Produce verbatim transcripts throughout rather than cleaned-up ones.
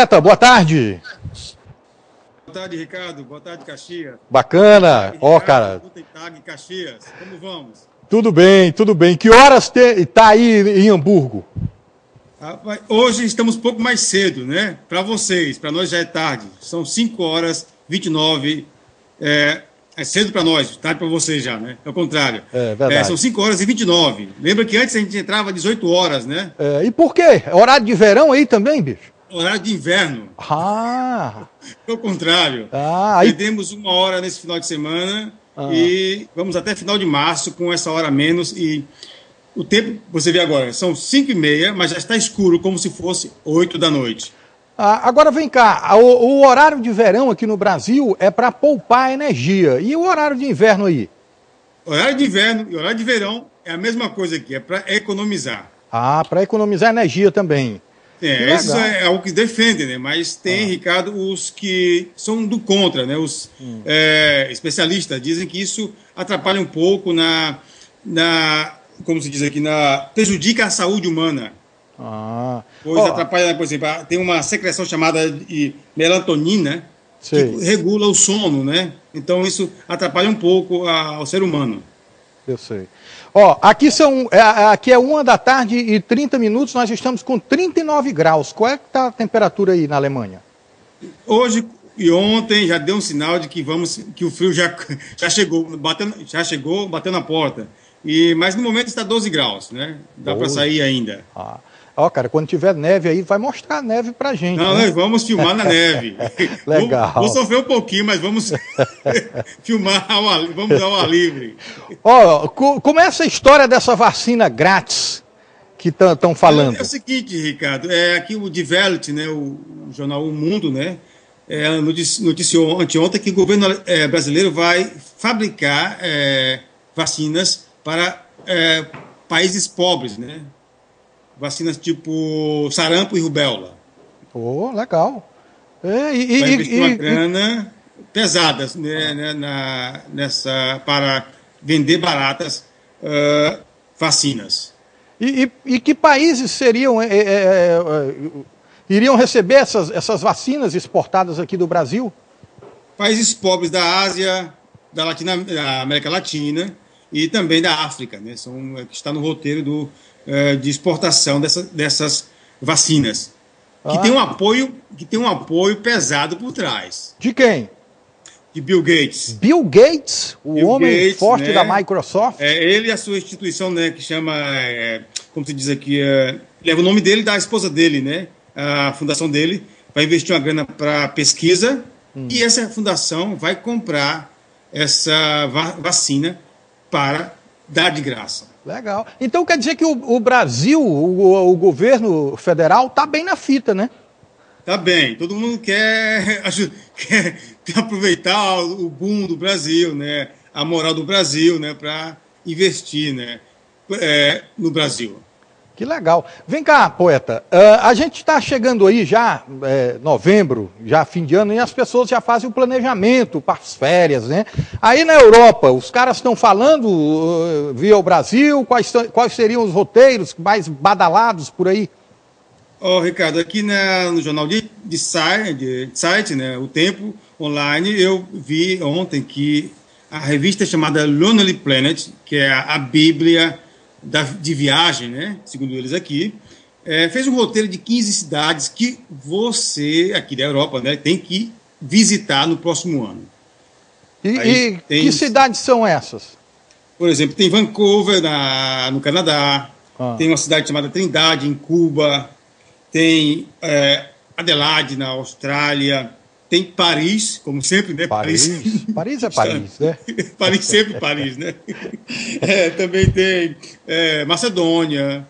poeta, boa tarde. Boa tarde, Ricardo. Boa tarde, Caxias. Bacana. Ó, oh, cara. Guten Tag, Caxias. Como vamos? Tudo bem, tudo bem. Que horas está aí em Hamburgo? Hoje estamos um pouco mais cedo, né? Para vocês, para nós já é tarde. São cinco horas e vinte e nove. É, é cedo para nós, tarde para vocês já, né? É o contrário. É verdade. É, são cinco horas e vinte e nove. Lembra que antes a gente entrava às dezoito horas, né? É, e por quê? Horário de verão aí também, bicho? Horário de inverno. Ah! É o contrário. Ah, aí... Perdemos uma hora nesse final de semana ah. e vamos até final de março com essa hora a menos. E o tempo, você vê agora, são cinco e meia, mas já está escuro, como se fosse oito da noite. Ah, agora vem cá, o, o horário de verão aqui no Brasil é para poupar energia. E o horário de inverno aí? Horário de inverno e horário de verão é a mesma coisa aqui, é para economizar. Ah, para economizar energia também. É, isso é algo que defende, né? Mas tem, ah. Ricardo, os que são do contra, né? Os hum. é, especialistas dizem que isso atrapalha um pouco na, na, como se diz aqui, na prejudica a saúde humana. Ah. Pois oh. atrapalha, por exemplo, tem uma secreção chamada de melatonina, Sei. que regula o sono, né? Então isso atrapalha um pouco a, ao ser humano. Eu sei. Ó, aqui, são, é, aqui é uma da tarde e trinta minutos, nós estamos com trinta e nove graus. Qual é que está a temperatura aí na Alemanha? Hoje e ontem já deu um sinal de que, vamos, que o frio já, já, chegou, bateu, já chegou, bateu na porta. E, mas no momento está doze graus, né? Dá para sair ainda. Ah. Ó, cara, quando tiver neve aí, vai mostrar a neve pra gente. Não, né? Nós vamos filmar na neve. Legal. Vou, vou sofrer um pouquinho, mas vamos filmar, ao ar, vamos dar o ar livre. Ó, como é essa história dessa vacina grátis que estão falando? É, é o seguinte, Ricardo, é aqui o Die Welt, né, o, o jornal O Mundo, né, é, noticiou anteontem que o governo é, brasileiro vai fabricar é, vacinas para é, países pobres, né? Vacinas tipo sarampo e rubéola. Oh, legal. É, e, vai investir uma e, grana e... pesada né, né, na, nessa, para vender baratas uh, vacinas. E, e, e que países seriam, é, é, é, iriam receber essas, essas vacinas exportadas aqui do Brasil? Países pobres da Ásia, da, Latina, da América Latina e também da África, né? São, que está no roteiro do de exportação dessa, dessas vacinas, que, ah. tem um apoio, que tem um apoio pesado por trás. De quem? De Bill Gates. Bill Gates, o Bill homem Gates, forte né, da Microsoft? É, ele e a sua instituição, né, que chama, é, como se diz aqui, é, leva o nome dele e da esposa dele, né, a fundação dele, vai investir uma grana para pesquisa hum. e essa fundação vai comprar essa va vacina para dar de graça. Legal. Então quer dizer que o, o Brasil, o, o governo federal, está bem na fita, né? Tá bem. Todo mundo quer, quer, quer aproveitar o boom do Brasil, né? A moral do Brasil, né? Para investir, né? É, no Brasil. Que legal. Vem cá, poeta. Uh, a gente está chegando aí já, é, novembro, já fim de ano, e as pessoas já fazem o planejamento para as férias, né? Aí na Europa, os caras estão falando uh, via o Brasil, quais, quais seriam os roteiros mais badalados por aí? Ó, oh, Ricardo, aqui na, no jornal de, de, site, de site, né, o Tempo Online, eu vi ontem que a revista chamada Lonely Planet, que é a, a Bíblia Da, de viagem, né, segundo eles aqui, é, fez um roteiro de quinze cidades que você, aqui da Europa, né, tem que visitar no próximo ano. E, e tem, que cidades são essas? Por exemplo, tem Vancouver, na, no Canadá, ah. tem uma cidade chamada Trindade, em Cuba, tem é, Adelaide, na Austrália, tem Paris, como sempre, né? Paris, Paris, Paris é Paris, né? Paris sempre Paris, né? É, também tem é, Macedônia,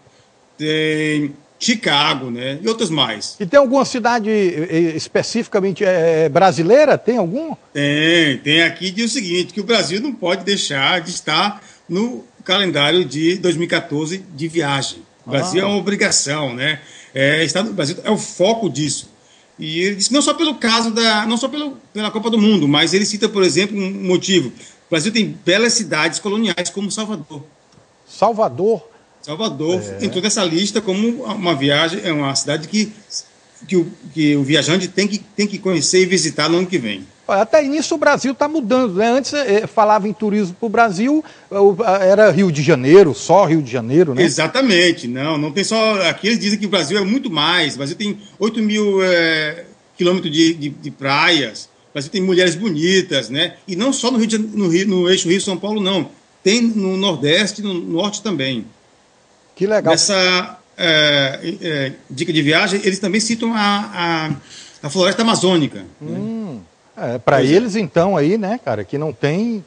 tem Chicago, né? E outras mais. E tem alguma cidade especificamente é, brasileira? Tem algum? Tem, tem aqui diz o seguinte, que o Brasil não pode deixar de estar no calendário de dois mil e quatorze de viagem. O Brasil ah. é uma obrigação, né? É, estar no Brasil é o foco disso. E ele disse, não só pelo caso da, não só pelo, pela Copa do Mundo, mas ele cita, por exemplo, um motivo. O Brasil tem belas cidades coloniais como Salvador. Salvador? Salvador é. entrou nessa lista como uma viagem, é uma cidade que que, o, que o viajante tem que, tem que conhecer e visitar no ano que vem. Até nisso o Brasil está mudando, né? Antes eh, falava em turismo para o Brasil, era Rio de Janeiro, só Rio de Janeiro, né? Exatamente, não, não tem só... Aqui eles dizem que o Brasil é muito mais, o Brasil tem oito mil é, quilômetros de, de, de praias, o Brasil tem mulheres bonitas, né? E não só no, Rio de, no, Rio, no eixo Rio-São Paulo, não. Tem no Nordeste e no Norte também. Que legal. Nessa é, é, dica de viagem, eles também citam a, a, a floresta amazônica. Hum. Né? É, para eles, então, aí, né, cara, que não tem...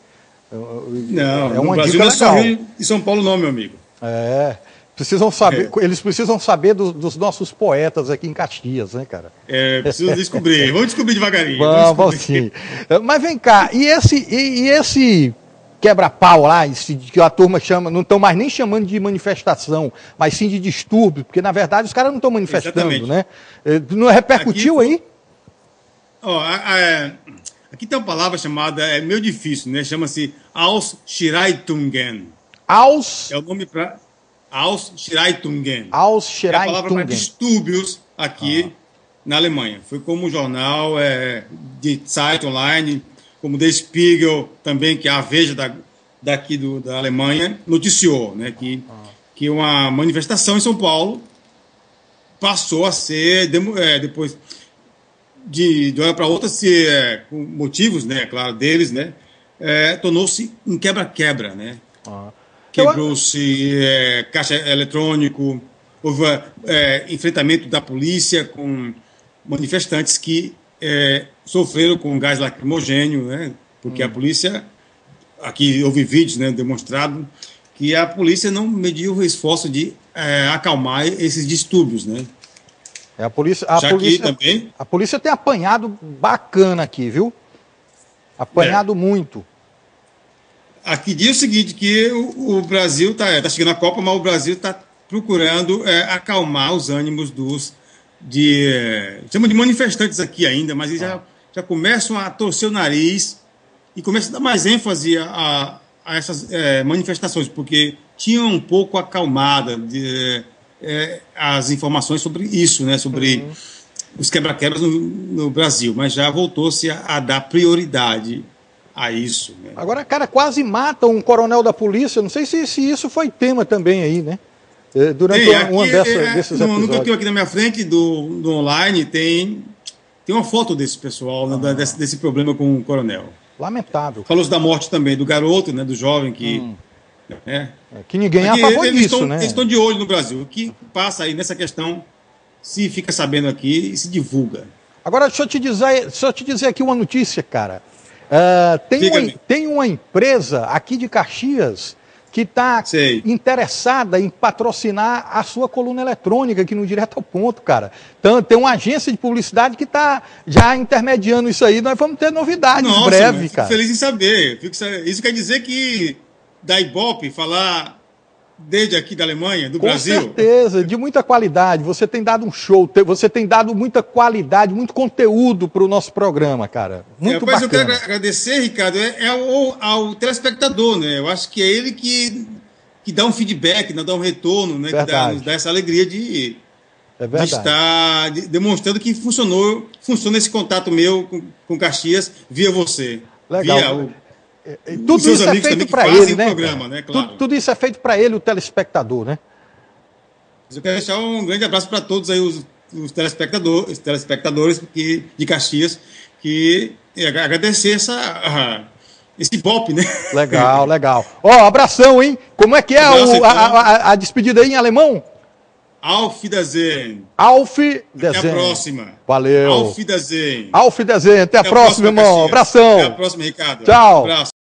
Não, é uma no Brasil dica não é só legal. Rio e São Paulo não, meu amigo. É, precisam saber, É. eles precisam saber do, dos nossos poetas aqui em Caxias, né, cara? É, preciso descobrir, vamos descobrir devagarinho. Vamos, vamos sim. Mas vem cá, e esse, e, e esse quebra-pau lá, esse, que a turma chama, não estão mais nem chamando de manifestação, mas sim de distúrbio, porque na verdade os caras não estão manifestando, Exatamente. né? Não repercutiu Aqui, aí? Ó, a, a, aqui tem uma palavra chamada, é meio difícil, né? Chama-se Ausschreitungen. Aus... É o nome para Ausschreitungen. Ausschreitungen. É a palavra para distúrbios aqui ah. na Alemanha. Foi como o jornal é, de Zeit Online, como Der Spiegel também, que é a Veja da, daqui do, da Alemanha, noticiou, né? Que, ah. que uma manifestação em São Paulo passou a ser, é, depois... de, de uma hora para outra, se, é, com motivos, né, claro, deles, né, é, tornou-se um quebra-quebra, né? Ah. Quebrou-se é, caixa eletrônico, houve é, enfrentamento da polícia com manifestantes que é, sofreram com gás lacrimogênio, né? Porque hum. a polícia, aqui houve vídeos, né, demonstrado que a polícia não mediu o esforço de é, acalmar esses distúrbios, né? É, a polícia, a, polícia, também. a polícia tem apanhado bacana aqui, viu? Apanhado é. muito. Aqui diz o seguinte, que o, o Brasil está tá chegando a Copa, mas o Brasil está procurando é, acalmar os ânimos dos... de é, chama de manifestantes aqui ainda, mas eles ah. já, já começam a torcer o nariz e começam a dar mais ênfase a, a essas é, manifestações, porque tinham um pouco acalmada de... É, as informações sobre isso, né, sobre uhum. os quebra-quebras no, no Brasil, mas já voltou-se a, a dar prioridade a isso. Né? Agora, cara, quase mata um coronel da polícia, não sei se, se isso foi tema também aí, né? Durante tem, uma aqui, dessa, é, desses no, episódios. no que eu tenho aqui na minha frente do, do online, tem, tem uma foto desse pessoal, ah. né, desse, desse problema com o coronel. Lamentável. Falou-se da morte também do garoto, né, do jovem que... Hum. É. Que ninguém é a favor eles disso, estão, né? Eles estão de olho no Brasil. O que passa aí nessa questão, se fica sabendo aqui e se divulga. Agora, deixa eu te dizer, deixa eu te dizer aqui uma notícia, cara. Uh, tem, uma, tem uma empresa aqui de Caxias que está interessada em patrocinar a sua coluna eletrônica aqui no Direto ao Ponto, cara. Então, tem uma agência de publicidade que está já intermediando isso aí. Nós vamos ter novidades em breve, fico cara. Feliz em saber. Fico, isso quer dizer que da Ibope falar desde aqui da Alemanha, do Com Brasil. Com certeza, de muita qualidade. Você tem dado um show, você tem dado muita qualidade, muito conteúdo para o nosso programa, cara. Muito é, mas bacana. eu quero agradecer, Ricardo, é, é ao, ao telespectador, né? Eu acho que é ele que, que dá um feedback, né? Dá um retorno, né? Que dá, nos dá essa alegria de, é de estar de, demonstrando que funcionou, funciona esse contato meu com, com Caxias via você. Legal. Via o, Tudo isso é feito para ele, né? Programa, né? Claro. Tudo, tudo isso é feito para ele, o telespectador, né? Eu quero deixar um grande abraço para todos aí os, os telespectadores, os telespectadores que, de Caxias, que agradecer essa, uh, esse Ibope, né? Legal, legal. Ó, oh, abração, hein? Como é que é abraço, o, então. a, a, a despedida aí em alemão? Auf Wiedersehen. Auf Wiedersehen. Até a próxima. Valeu. Auf Wiedersehen. Auf Wiedersehen. Até, Até a próxima, próxima irmão. Abração. Até a próxima, Ricardo. Tchau. Um abraço.